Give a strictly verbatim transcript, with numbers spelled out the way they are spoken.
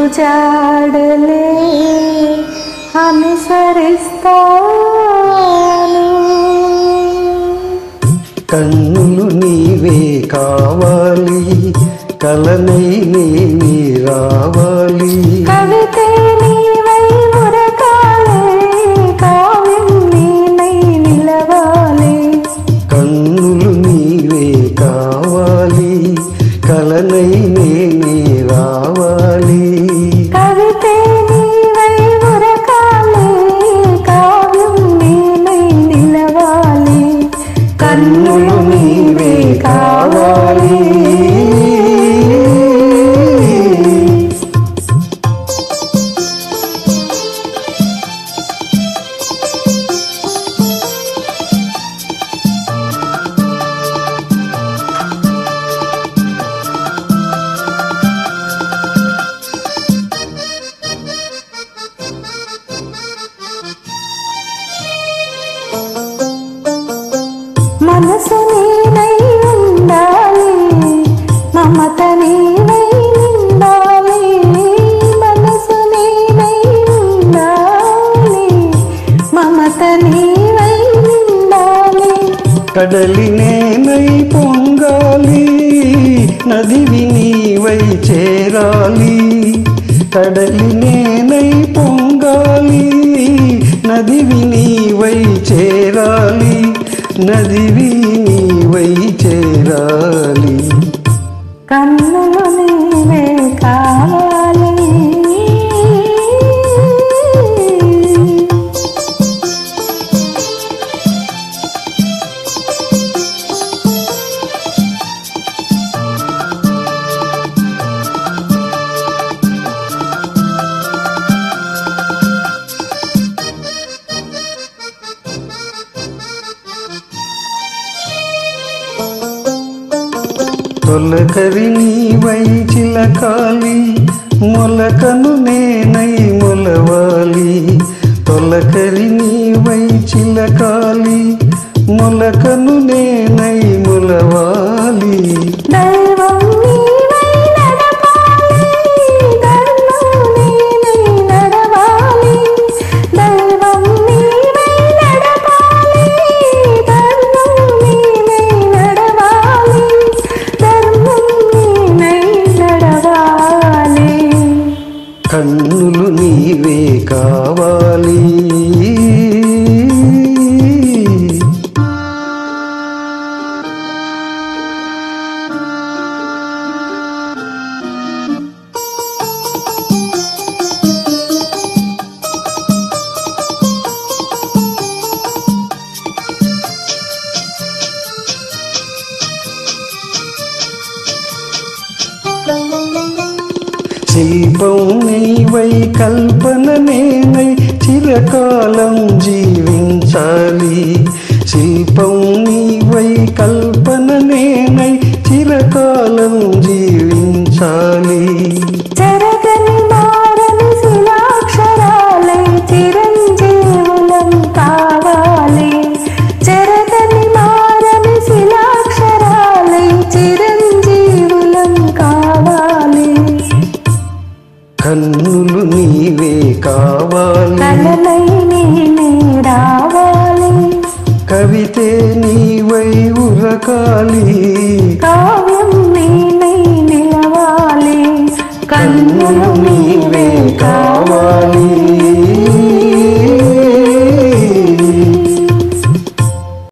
జాడలే అనుసరిస్తాను. కన్నులు నీవే కావాలి, కలనై నేనే రావాలి. కవితే నీవై మురకాలే, కావ్యం నేనై నిలవాలి. కన్నులు నీవే కావాలి, కలనై నేనే రావాలి. కవితే నీవై మురకాలే, కావ్యం నేనై నిలవాలి. కన్నులు నీవే కావాలి. మనసు నీవై ఉండాలి, మమత నీవై నిండాలి. మనసు నీవై ఉండాలి, మమత నీవై నిండాలి. కడలి నేనై పొంగాలి, నదివి నీవై చేరాలి. కడలి నేనై పొంగాలి, నదివి నీవై చేరాలి. నదివి నీవై చేరాలి. కన్నులు నీవే కావాలి. తొలకరి నీవై చిలకాలి, మొలకను నేనై మొలవాలి. తొలకరి నీవై చిలకాలి, మొలకను నేనై మొలవాలి. దైవం నీవై నడపాలి, ధర్మం నేనై నడవాలి. దైవం నీవై నడపాలి, ధర్మం నేనై నడవాలి. ధర్మం నేనై నడవాలి. కన్నులు నీవే కావాలి. శిల్పం నీవై కల్పన నేనై చిరకాలం జీవించాలి. శిల్పం నీవై కల్పన నేనై చిరకాలం జీవించాలి. చెరగని మారని శిలాక్షరాలై చిరంజీవులం కావాలి. చెరగని మారని శిలాక్షరాలై చిరంజీవులం కావాలి. కన్నులు నీవే కావాలి, కలనై నేనే రావాలి. కవితే నీవై ఉరకాలి. కావాలి.